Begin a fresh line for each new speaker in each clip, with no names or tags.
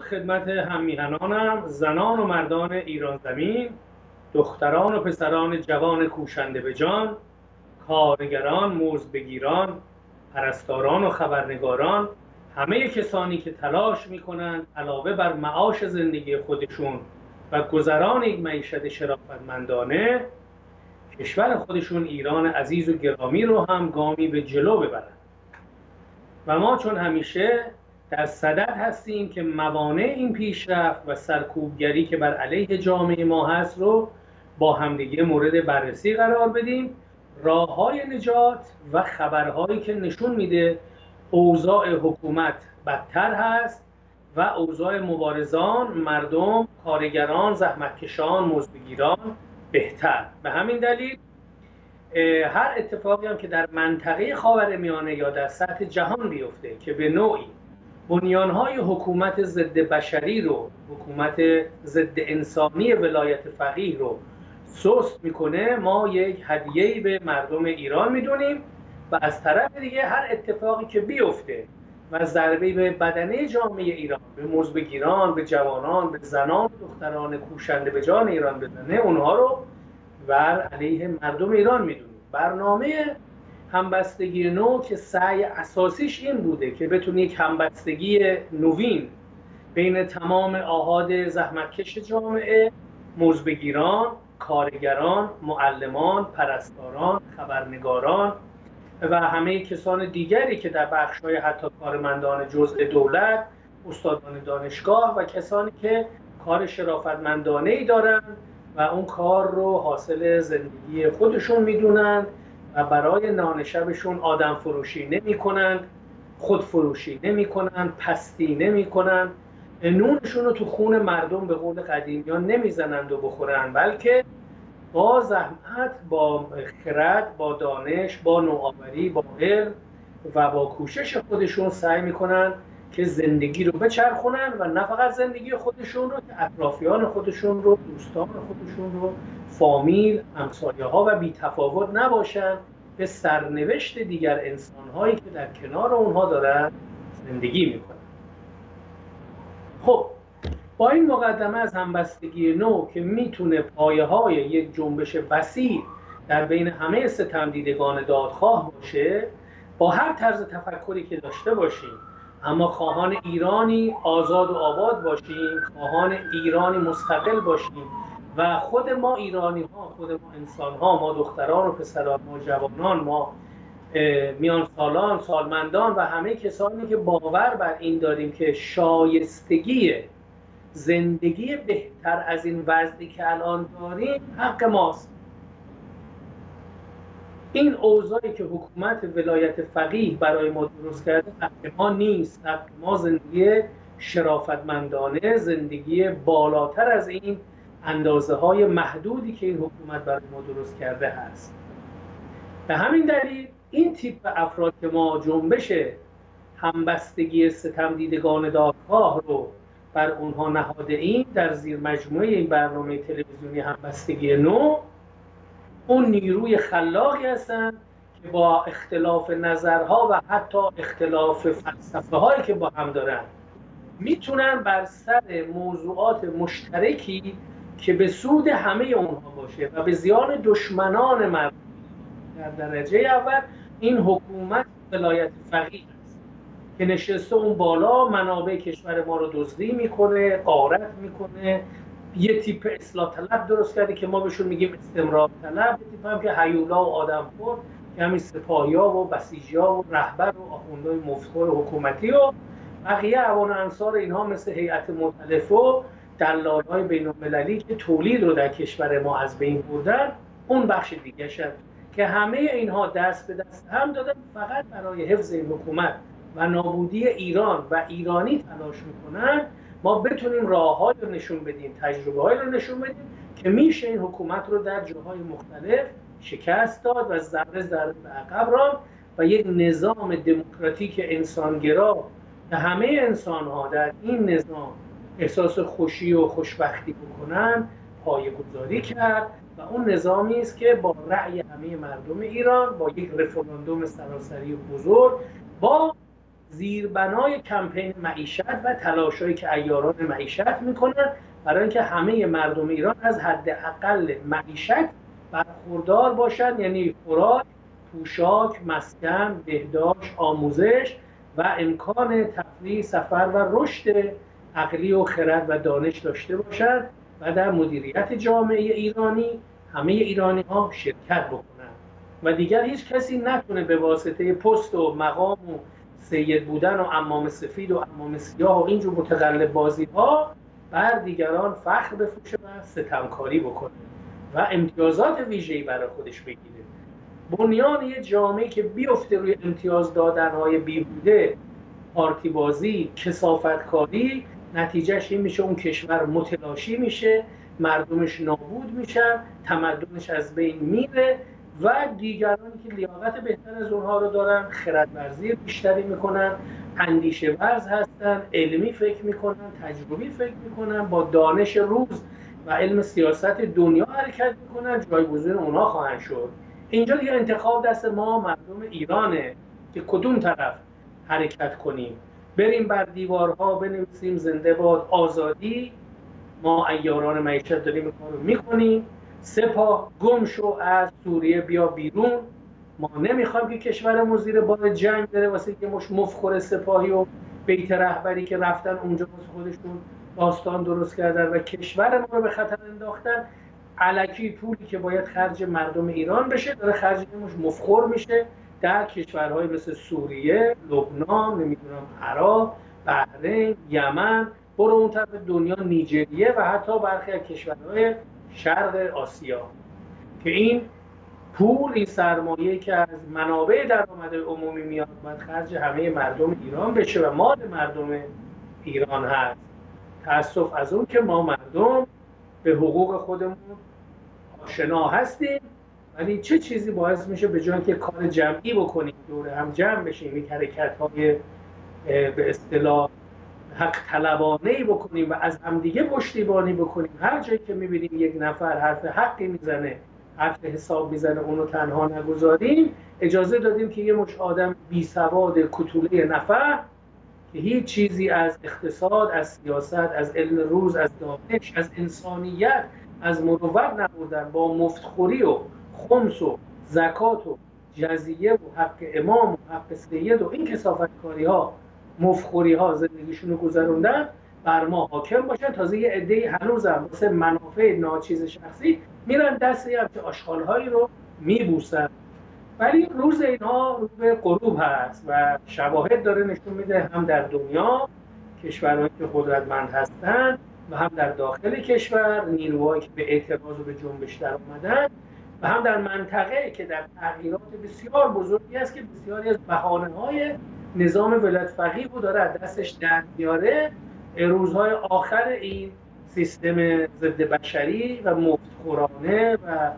خدمت هممیهنانم، زنان و مردان ایران زمین، دختران و پسران جوان کوشنده به جان، کارگران، مزدبگیران، پرستاران و خبرنگاران، همه کسانی که تلاش میکنند علاوه بر معاش زندگی خودشون و گذران یک معیشت شرافتمندانه، کشور خودشون ایران عزیز و گرامی رو هم گامی به جلو ببرند. و ما چون همیشه در صدد هستیم که موانع این پیشرفت و سرکوبگری که بر علیه جامعه ما هست رو با همدیگه مورد بررسی قرار بدیم، راه‌های نجات و خبرهایی که نشون میده اوضاع حکومت بدتر هست و اوضاع مبارزان، مردم، کارگران، زحمتکشان، مزدبگیران بهتر. به همین دلیل هر اتفاقی هم که در منطقه خاورمیانه یا در سطح جهان بیفته که به نوعی بنیانهای حکومت ضد بشری رو، حکومت ضد انسانی ولایت فقیه رو سست میکنه، ما یک هدیه‌ای به مردم ایران میدونیم و از طرف دیگه هر اتفاقی که بیفته و ضربه‌ای به بدنه جامعه ایران، به مزدبگیران، به جوانان، به زنان و دختران کوشنده به جان ایران بزنه، اونها رو بر علیه مردم ایران میدونیم. برنامه همبستگی نو که سعی اساسیش این بوده که بتونه یک همبستگی نوین بین تمام آحاد زحمتکش جامعه، مزدبگیران، کارگران، معلمان، پرستاران، خبرنگاران و همه کسان دیگری که در بخش‌های حتی کارمندان جزء دولت، استادان دانشگاه و کسانی که کار شرافتمندانه‌ای دارند و اون کار رو حاصل زندگی خودشون میدونند و برای نان شبشون آدم فروشی نمی کنند، خود فروشی نمی کنند، پستی نمی کنند، نونشون رو تو خون مردم به قول قدیمیان نمیزنند و بخورند، بلکه با زحمت، با خرد، با دانش، با نوآوری، با علم و با کوشش خودشون سعی میکنن که زندگی رو بچرخونن و نه فقط زندگی خودشون رو، که اطرافیان خودشون رو، دوستان خودشون رو، فامیل، همسایه ها و بی تفاوت نباشن به سرنوشت دیگر انسان هایی که در کنار اونها دارن زندگی میکنن. خب با این مقدمه از همبستگی نو که میتونه پایه های یک جنبش وسیع در بین همه ستمدیدگان دادخواه باشه، با هر طرز تفکری که داشته باشیم، اما خواهان ایرانی آزاد و آباد باشیم، خواهان ایرانی مستقل باشیم و خود ما ایرانی ها، خود ما انسان ها، ما دختران و پسران، ما جوانان، ما میان سالان، سالمندان و همه کسانی که باور بر این داریم که شایستگی زندگی بهتر از این وضعی که الان داریم حق ماست. این اوضاعی که حکومت ولایت فقیه برای ما درست کرده حق ما نیست. حق ما زندگی شرافتمندانه، زندگی بالاتر از این اندازه های محدودی که این حکومت برای ما درست کرده هست. به همین دلیل این تیپ افراد که ما جنبش همبستگی ستمدیدگان دادخواه رو بر اونها نهاده ایم، در زیر مجموعه این برنامه تلویزیونی همبستگی نو، اون نیروی خلاقی هستن که با اختلاف نظرها و حتی اختلاف فلسفه هایی که با هم دارن میتونن بر سر موضوعات مشترکی که به سود همه اونها باشه و به زیان دشمنان مردم در درجه اول این حکومت ولایت فقیه است که نشسته اون بالا، منابع کشور ما رو دزدی میکنه، غارت میکنه، یه تیپ اصلاح طلب درست کرده که ما بهشون میگیم استمرار طلب، یه تیپ هم که هیولا و آدمخور که همین سپاهیا و بسیجیا و رهبر و آخوندهای مفتخور حکومتی و بقیه عوان انصار اینها مثل هیئت مؤتلفه و دلال‌های بین‌المللی که تولید رو در کشور ما از بین بردن، اون بخش دیگه شد که همه اینها دست به دست هم دادن فقط برای حفظ این حکومت و نابودی ایران و ایرانی تلاش میکنن. ما بتونیم راه‌هایی رو نشون بدیم، تجربه‌هایی رو نشون بدیم که میشه این حکومت رو در جاهای مختلف شکست داد و ذره ذره به عقب راند و یک نظام دموکراتیک انسانگرا که همه انسان‌ها در این نظام احساس خوشی و خوشبختی بکنن پایه‌گذاری کرد و اون نظامی است که با رأی همه مردم ایران، با یک رفراندوم سراسری بزرگ، با زیربنای کمپین معیشت و تلاشایی که عیاران معیشت میکنن برای اینکه همه مردم ایران از حداقل معیشت برخوردار باشن، یعنی خوراک، پوشاک، مسکن، بهداشت، آموزش و امکان تفریح، سفر و رشد عقلی و خرد و دانش داشته باشند و در مدیریت جامعه ایرانی همه ایرانی ها شرکت بکنن و دیگر هیچ کسی نتونه به واسطه پست و مقام و سید بودن و عمام سفید و عمام سیاه و اینجور متقلب بازی ها بر دیگران فخر بفروشه و ستمکاری بکنه و امتیازات ویژه‌ای برای خودش بگیره. بنیان یه جامعه که بیفته روی امتیاز دادن‌های بیهوده، پارتی بازی، کثافتکاری، نتیجهش این میشه اون کشور متلاشی میشه، مردمش نابود میشن، تمدنش از بین میره و دیگرانی که لیاقت بهتر از اونها رو دارن، خردورزی بیشتری میکنن، اندیشه ورز هستن، علمی فکر میکنن، تجربی فکر میکنن، با دانش روز و علم سیاست دنیا حرکت میکنن، جایگزین اونها خواهند شد. اینجا دیگه انتخاب دست ما مردم ایرانه که کدوم طرف حرکت کنیم. بریم بر دیوارها بنویسیم زنده باد آزادی، ما عیاران معیشت داریم این کارو میکنیم، سپاه گم شو از سوریه بیا بیرون، ما نمیخوایم که کشورمون زیر بار جنگ بره واسه که مش مفخور سپاهی و بیت رهبری که رفتن اونجا واسه خودشون داستان درست کردن و کشور ما رو به خطر انداختن. الکی پولی که باید خرج مردم ایران بشه داره خرج مش مفخور میشه در کشورهای مثل سوریه، لبنان، نمیدونم عراق، بحرین، یمن، برو اون طرف دنیا، نیجریه و حتی برخی از کشورهای شرق آسیا که این پول، این سرمایه که از منابع درآمد عمومی میاد باید خرج همه مردم ایران بشه و مال مردم ایران هست. تأسف از اون که ما مردم به حقوق خودمون آشنا هستیم، ولی چه چیزی باعث میشه به جای که کار جمعی بکنیم، دور هم جمع بشیم، یک حرکت‌های به اصطلاح حق طلبانه‌ای بکنیم و از همدیگه پشتیبانی بکنیم، هر جایی که میبینیم یک نفر حرف حقی میزنه، حرف حساب میزنه، اونو تنها نگذاریم، اجازه دادیم که یه مش آدم بی سواد کتوله نفر که هیچ چیزی از اقتصاد، از سیاست، از علم روز، از دانش، از انسانیت، از مروت نبودن، با مفتخوری و خمس و زکات و جزیه و حق امام و حق سید و این کثافتکاری ها، مفخوری ها زندگیشون رو گذروندن، بر ما حاکم باشن. تازه یه عده‌ای هنوزم واسه منافع ناچیز شخصی میرن دست یه همچه آشغال‌هایی رو میبوسن، ولی روز اینها روز به غروب هست و شواهد داره نشون میده هم در دنیا کشورهایی که قدرتمند هستن و هم در داخل کشور نیروهایی که به اعتراض و به جنبش در اومدن و هم در منطقه که در تغییرات بسیار بزرگی است که بسیاری از بهانه‌های نظام ولایت فقیه رو داره از دستش در میاره. روزهای آخر این سیستم ضد بشری و مفتخورانه و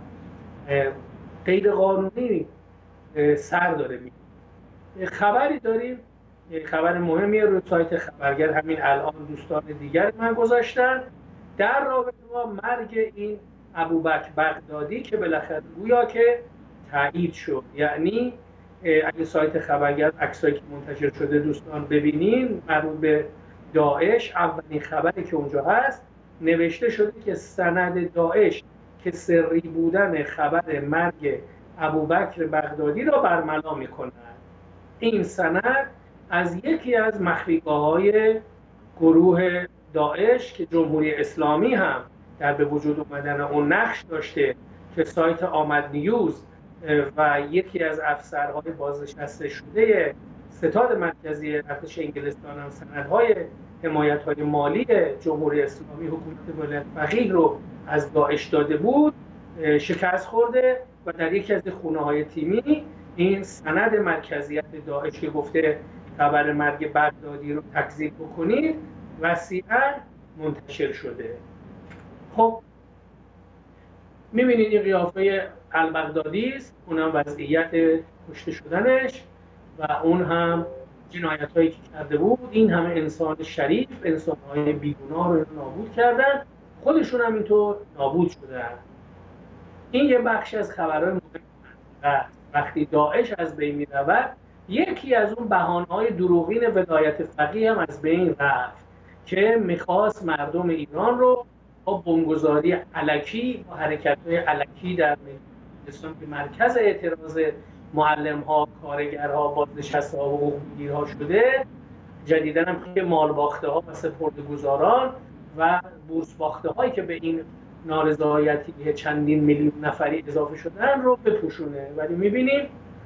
غیر قانونی سر داره میگیره. خبری داریم، خبر مهمیه روی سایت خبرگر همین الان دوستان دیگر من گذاشتن در رابطه با مرگ این ابوبکر بغدادی که بالاخره گویا که تایید شد. یعنی اگه سایت خبرگر عکسایی که منتشر شده دوستان ببینین مربوط به داعش، اولین خبری که اونجا هست نوشته شده که سند داعش که سری بودن خبر مرگ ابوبکر بغدادی را برملا می‌کند. این سند از یکی از مخفیگاه‌های گروه داعش که جمهوری اسلامی هم در به وجود اومدن اون نقش داشته که سایت آمد نیوز و یکی از افسرهای بازنشسته شده ستاد مرکزی ارتش انگلستان هم سندهای حمایت‌های مالی جمهوری اسلامی حکومت ولایت فقیه رو از داعش داده بود، شکست خورده و در یکی از خونه‌های تیمی این سند مرکزیت داعش که گفته خبر مرگ بغدادی رو تکذیب بکنید وسیعاً منتشر شده. خب می‌بینید این قیافه البغدادی است، اونم وضعیت کشته شدنش و اون هم جنایت‌هایی که کرده بود. این همه انسان شریف، انسان‌های بیگناه رو نابود کردن، خودشون هم اینطور نابود شدن. این یه بخش از خبرهای مهم است. وقتی داعش از بین می‌رود یکی از اون بهانه‌های دروغین ولایت فقیه هم از بین رفت که میخواست مردم ایران رو با بمبگذاری الکی، با حرکت‌های الکی در اسلام که مرکز اعتراض معلم‌ها، کارگرها، بازنشسته‌ها و حقوق‌بگیرها شده، جدیداً هم که مالباخته‌ها و سپرده‌گذاران و بورس‌باخته‌هایی که به این نارضایتی چندین میلیون نفری اضافه شدن رو بپوشونه. ولی می‌بینیم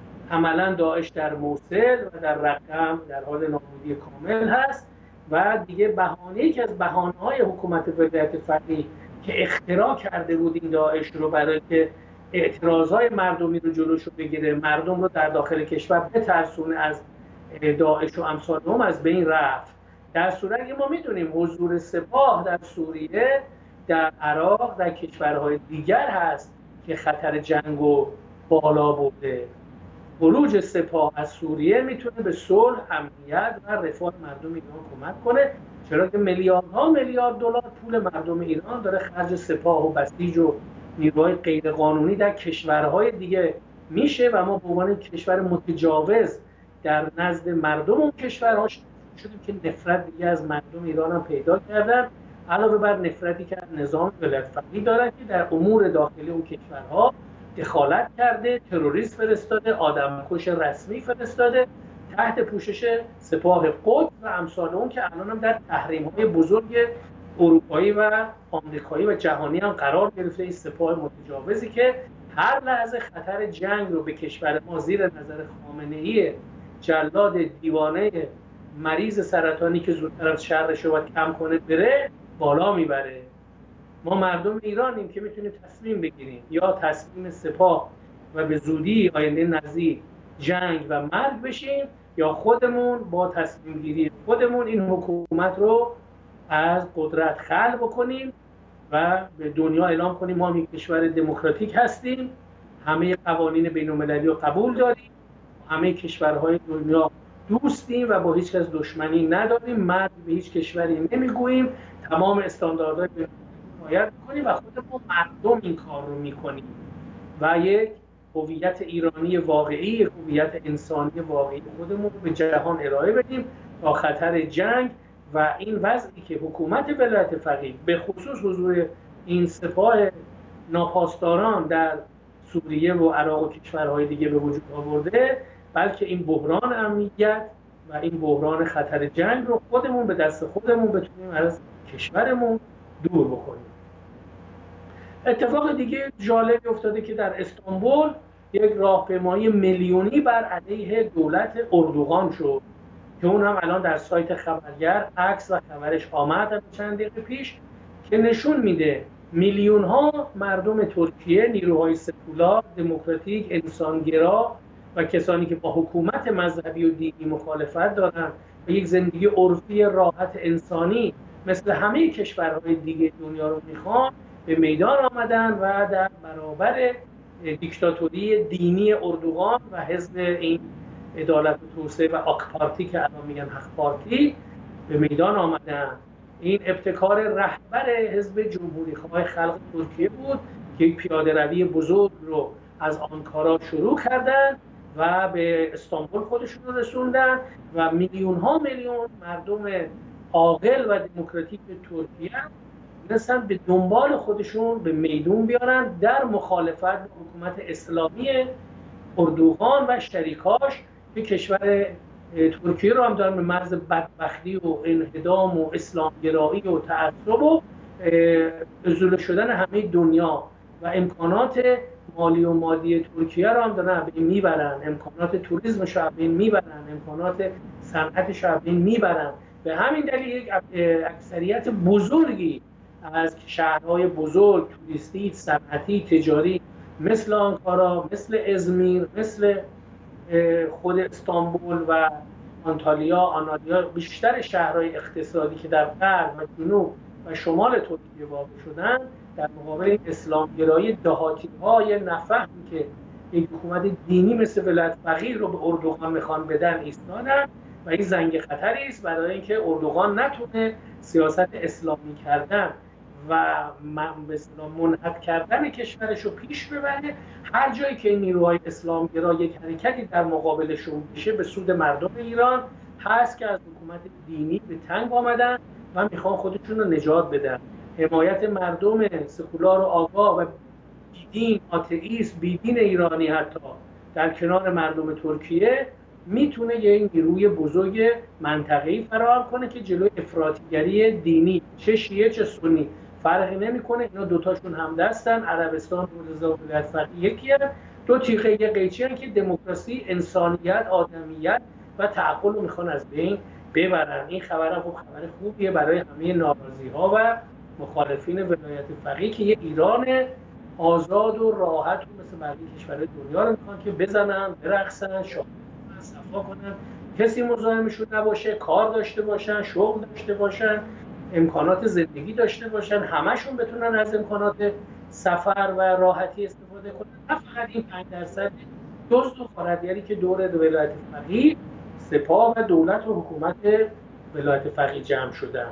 عملاً داعش در موصل و در رقم در حال نابودی کامل هست و دیگه بهانه‌ای که از بهانه‌های حکومت ولایت فقیه که اختراع کرده بود این داعش رو برای که اعتراضهای مردمی رو جلوشو بگیره، مردم رو در داخل کشور بترسونه از داعش و امثال هم، از بین رفت. در صورتی که ما میدونیم حضور سپاه در سوریه، در عراق، در کشورهای دیگر هست که خطر جنگ رو بالا برده. خروج سپاه از سوریه میتونه به صلح، امنیت و رفاه مردم ایران کمک کنه، چرا که میلیاردها میلیارد دلار پول مردم ایران داره خرج سپاه و بسیج و نیروهای غیرقانونی در کشورهای دیگه میشه و ما به عنوان کشور متجاوز در نزد مردم اون کشورها شدیم که نفرت دیگه از مردم ایران هم پیدا کردن، علاوه بر نفرتی که از نظام ولایت فقیه دارن که در امور داخلی اون کشورها دخالت کرده، تروریست فرستاده، آدمکش رسمی فرستاده تحت پوشش سپاه قدس و امثال اون که الان هم در تحریم‌های بزرگ اروپایی و آمریکایی و جهانی هم قرار گرفته. این سپاه متجاوزی که هر لحظه خطر جنگ رو به کشور ما زیر نظر خامنه‌ای جلاد دیوانه مریض سرطانی که زودتر از شرش رو باید کم کنه بره بالا میبره. ما مردم ایرانیم که میتونیم تصمیم بگیریم، یا تصمیم سپاه و به زودی آینده نزدیک جنگ و مرگ بشیم، یا خودمون با تصمیم گیری خودمون این حکومت رو از قدرت خلع بکنیم و به دنیا اعلام کنیم ما یک کشور دموکراتیک هستیم، همه قوانین بین‌المللی رو قبول داریم، همه کشورهای دنیا دوستیم و با هیچ کس دشمنی نداریم، مرگ به هیچ کشوری نمیگوییم، تمام استانداردهای رعایت می‌کنیم و خودمون مردم این کار رو می‌کنیم و یک هویت ایرانی واقعی، هویت انسانی واقعی خودمون رو به جهان ارائه بدیم تا خطر جنگ و این وضعی که حکومت ولایت فقیه به خصوص حضور این سپاه ناپاسداران در سوریه و عراق و کشورهای دیگه به وجود آورده، بلکه این بحران امنیت و این بحران خطر جنگ رو خودمون به دست خودمون بتونیم از کشورمون دور بکنیم. اتفاق دیگه جالبی افتاده که در استانبول یک راهپیمایی میلیونی بر علیه دولت اردوغان شد که اون هم الان در سایت خبرگر عکس و خبرش آمد چند دقیقه پیش که نشون میده میلیون ها مردم ترکیه، نیروهای سکولار، دموکراتیک، انسانگرا و کسانی که با حکومت مذهبی و دینی مخالفت دارن و یک زندگی عرفی راحت انسانی مثل همه کشورهای دیگه دنیا رو میخوان، به میدان آمدن و در برابر دیکتاتوری دینی اردوغان و حزب این عدالت و توسعه و آک پارتی که الان میگن حق پارتی به میدان آمدن. این ابتکار رهبر حزب جمهوری خواه خلق ترکیه بود که یک پیاده روی بزرگ رو از آنکارا شروع کردن و به استانبول خودشون رو رسوندن و میلیون ها میلیون مردم عاقل و دموکراتیک ترکیه مثلا به دنبال خودشون به میدون بیارن در مخالفت با حکومت اسلامی اردوغان و شریکاش که کشور ترکیه رو هم دارن به مرز بدبختی و انهدام و اسلامگرایی و تعصب و ازوله شدن همه دنیا و امکانات مالی و مادی ترکیه رو هم دارن به این میبرن، امکانات توریسمش رو به این میبرن، امکانات صنعتش رو به این میبرن. به همین دلیل یک اکثریت بزرگی از شهرهای بزرگ توریستی، صنعتی، تجاری مثل آنکارا، مثل ازمیر، مثل خود استانبول و آنتالیا، آنالیا، بیشتر شهرهای اقتصادی که در غرب و جنوب و شمال ترکیه واقع شدن در مقابل این اسلامگرایی دهاتی‌های نفهمی که یک حکومت دینی مثل ولایت فقیه رو به اردوغان میخوان بدن ایستادن و این زنگ خطری است برای اینکه اردوغان نتونه سیاست اسلامی کردن و به اصطلاح منحط کردن کشورش رو پیش ببره، هر جایی که این نیروهای اسلامگرا یک حرکتی در مقابلشون بشه به سود مردم ایران هست که از حکومت دینی به تنگ آمدن و میخوان خودشون رو نجات بدن. حمایت مردم سکولار و آگاه و بیدین، آتئیست، بیدین ایرانی حتی در کنار مردم ترکیه میتونه یه نیروی بزرگ منطقه‌ای فراهم کنه که جلوی افراطیگری دینی چه شیعه چه سنی فرقی نمیکنه، اینا دوتاشون هم دستن. عربستان و رضا ولایت فقیه یکیه، دو تیغه یه قیچی هن که دموکراسی، انسانیت، آدمیت و تعقل رو میخوان از بین ببرن. این خبر خب خبر خوبیه برای همه ناراضی‌ها و مخالفین ولایت فقیه که یه ایران آزاد و راحت و مثل بقیه کشورهای دنیا رو میخوان که بزنن، برقصن، صفا کنن، کسی مزاحمشون نباشه، کار داشته باشن، شغل داشته باشن، امکانات زندگی داشته باشن، همشون بتونن از امکانات سفر و راحتی استفاده کنن. نه فقط این 5% دزد و غارتگری که دور ولایت فقیه، سپاه و دولت و حکومت ولایت فقیه جمع شدن.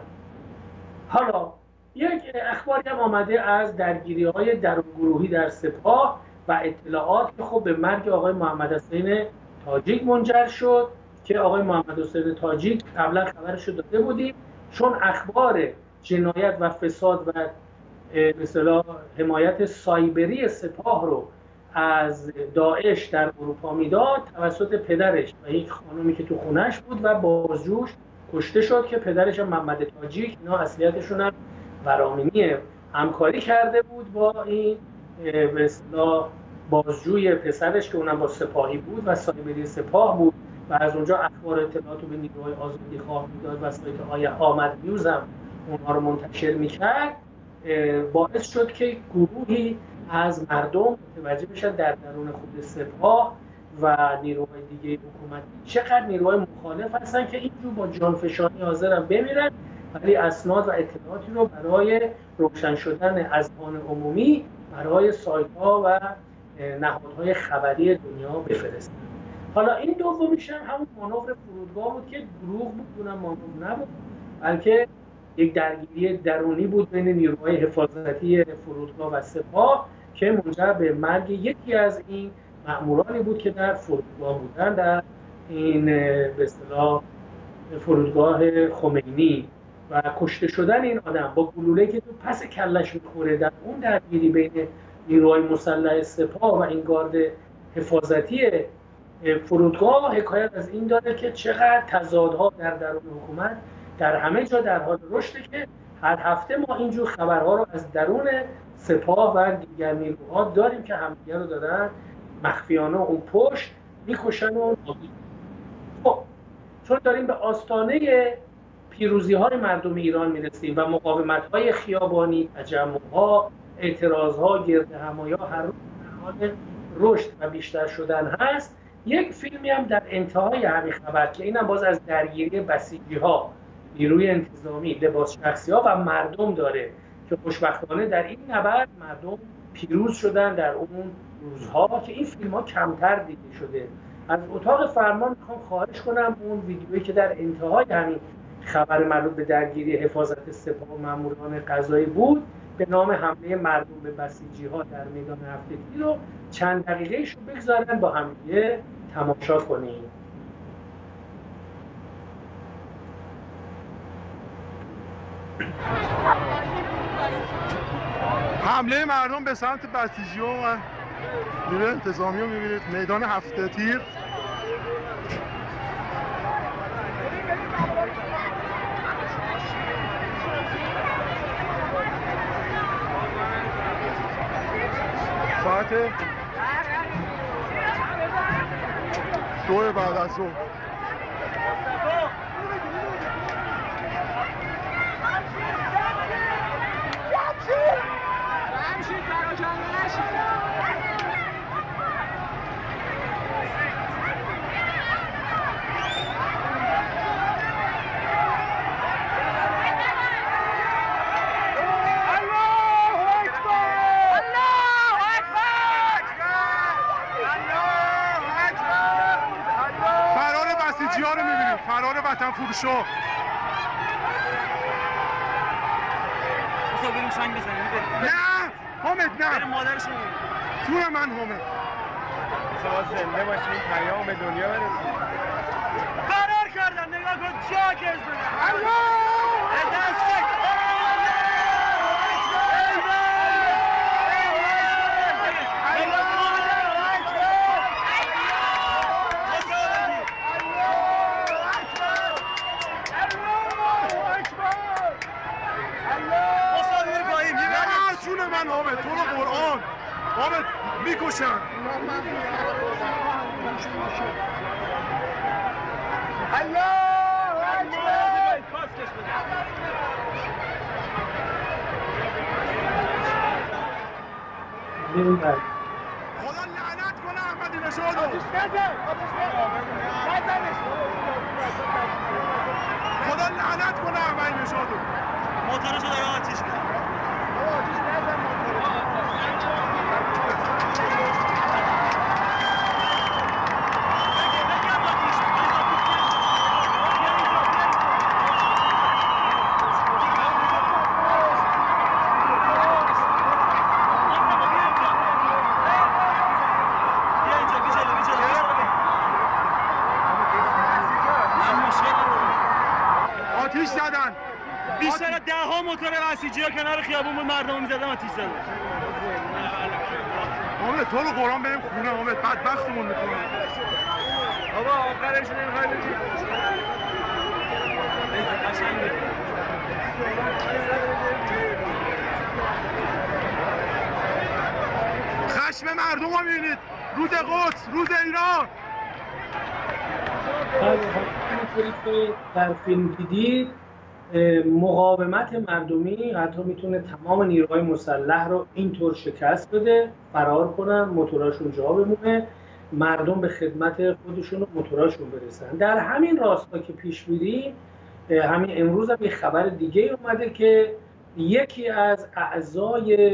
حالا یک اخباری هم آمده از درگیری‌های درونگروهی در سپاه و اطلاعات که خب به مرگ آقای محمد حسین تاجیک منجر شد که آقای محمد حسین تاجیک قبلا خبرش رو داده بودیم، چون اخبار جنایت و فساد و به اصطلاح حمایت سایبری سپاه رو از داعش در اروپا میداد توسط پدرش و یک خانومی که تو خونش بود و بازجوش کشته شد که پدرش هم محمد تاجیک، اینا اصلیتشون هم ورامینی همکاری کرده بود با این به اصطلاح بازجوی پسرش که اونم با سپاهی بود و سایبری سپاه بود و از اونجا اخبار اطلاعات رو به نیروهای آزادی خواه میداد و سایت آمد نیوز هم اونها رو منتشر میکرد. باعث شد که گروهی از مردم متوجه بشن در درون خود سپاه و نیروهای دیگه حکومتی چقدر نیروهای مخالف هستن که اینجور با جانفشانی حاضرن بمیرن ولی اسناد و اطلاعاتی رو برای روشن شدن اذهان عمومی برای سایت‌ها و نهادهای خبری دنیا بفرستن. حالا این دومیش هم همون مانور فرودگاه بود که دروغ بود، اونم مانور نبود بلکه یک درگیری درونی بود بین نیروهای حفاظتی فرودگاه و سپاه که منجر به مرگ یکی از این مأمورانی بود که در فرودگاه بودن، در این به اصطلاح فرودگاه خمینی، و کشته شدن این آدم با گلوله‌ای که تو پس کلش میخوره در اون درگیری بین نیروهای مسلح سپاه و این گارد حفاظتی فرودگاه حکایت از این داره که چقدر تضادها در درون حکومت در همه جا در حال رشده که هر هفته ما اینجور خبرها رو از درون سپاه و دیگر نیروها داریم که همدیگه رو دارن مخفیانه اون پشت میکشن و خب چون داریم به آستانه پیروزی‌های مردم ایران میرسیم و مقاومت‌های خیابانی، تجمع‌ها، اعتراض‌ها، گردهمایی‌ها هر روز در حال رشد و بیشتر شدن هست. یک فیلمی هم در انتهای همین خبر که اینم باز از درگیری بسیجی‌ها، نیروی انتظامی، لباس شخصی‌ها و مردم داره که خوشبختانه در این نبرد مردم پیروز شدن در اون روزها که این فیلم‌ها کمتر دیده شده. از اتاق فرمان میخوام خواهش کنم اون ویدیویی که در انتهای همین خبر مربوط به درگیری حفاظت سپاه و ماموران قضایی بود به نام حمله مردم به بسیجی‌ها در میدان هفتگی رو چند دقیقه‌ایش رو بگذارن با هم دیگه تماشا کنیم.
حمله مردم به سمت بسیجی‌ها و نیروی انتظامی رو می‌بینید میدان هفته تیر. ساعت 2 بعد از ظهر. بسیجی‌ها رو می‌بینید، فرار وطن فروشا.
بریم سنگ بزنیم.
نه حامد نه
بریم مادرش رو
جون من حامد
شما زنده باشین پیام به دنیا برسید فرار کردن نگاه کن جاکش بزن
جون من حامد تو رو قرآن حامد میکشن خدا لعنت کنه احمدی نژادو خدا لعنت کنه احمدی نژادو
موتورشو داره آتیش می‌زنه
آتیش زدن
بیشتر 10 موتور بسیجی‌ها کنار خیابون بود مردم می‌زدن آتیش زدن
حامد تو رو قرآن بریم خونه حامد بدبختمون میکنن
بابا آخرش نمیخوای بگی
خشم مردم رو میبینید روز قدس روز ایران
همونطوری که در فیلم دیدید مقاومت مردمی حتی میتونه تمام نیروهای مسلح رو اینطور شکست بده فرار کنن موتوراشون جا بمونه مردم به خدمت خودشون و موتوراشون برسن در همین راستا که پیش میریم همین امروز هم یه خبر دیگه اومده که یکی از اعضای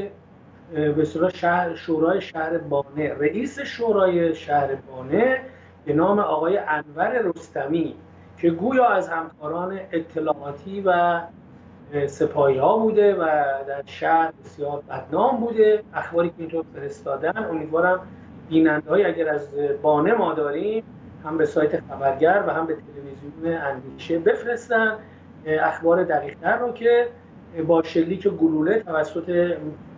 به اصطلاح شورای شهر بانه رئیس شورای شهر بانه به نام آقای انور رستمی که گویا از همکاران اطلاعاتی و سپاهی ها بوده و در شهر بسیار بدنام بوده اخباری که اینطور فرستادن امیدوارم بیننده‌های اگر از بانه ما داریم هم به سایت خبرگر و هم به تلویزیون اندیشه بفرستن اخبار دقیق‌تر رو که با شلیک گلوله توسط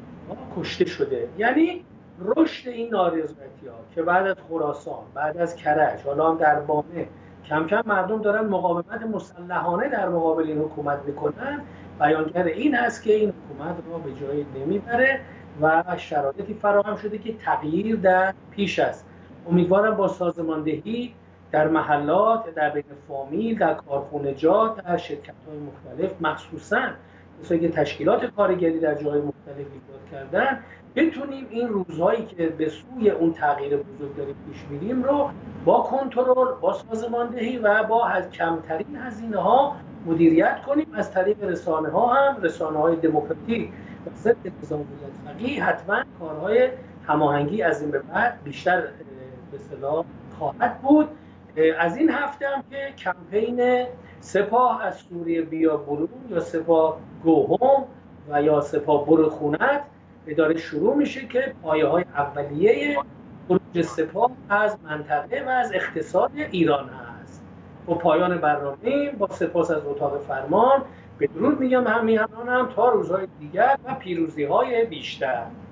کشته شده یعنی رشد این نارضایتی‌ها که بعد از خراسان بعد از کرج حالا هم در بانه کم کم مردم دارن مقاومت مسلحانه در مقابل این حکومت میکنن بیانگر این هست که این حکومت را به جای نمیبره و شرایطی فراهم شده که تغییر در پیش است امیدوارم با سازماندهی در محلات در بین فامیل در کارخانجات در شرکت‌های مختلف مخصوصاً مثل که تشکیلات کارگری در جای مختلف ایجاد کردن بتونیم این روزهایی که به سوی اون تغییر بزرگ داریم پیش میریم رو با کنترل با سازماندهی و با کمترین هزینه‌ها مدیریت کنیم از طریق رسانه‌ها هم رسانه‌های دموکراتیک و ضد نظام فقیه حتما کارهای هماهنگی از این به بعد بیشتر به اصطلاح خواهد بود از این هفته هم که کمپین سپاه از سوریه بیا برون یا سپاه گوهم و یا سپاه برو خونت داره شروع میشه که پایه‌های اولیه خروج سپاه از منطقه و از اقتصاد ایران هست. با پایان برنامه با سپاس از اتاق فرمان بدرود میگم همیهنانم تا روزهای دیگر و پیروزی‌های بیشتر.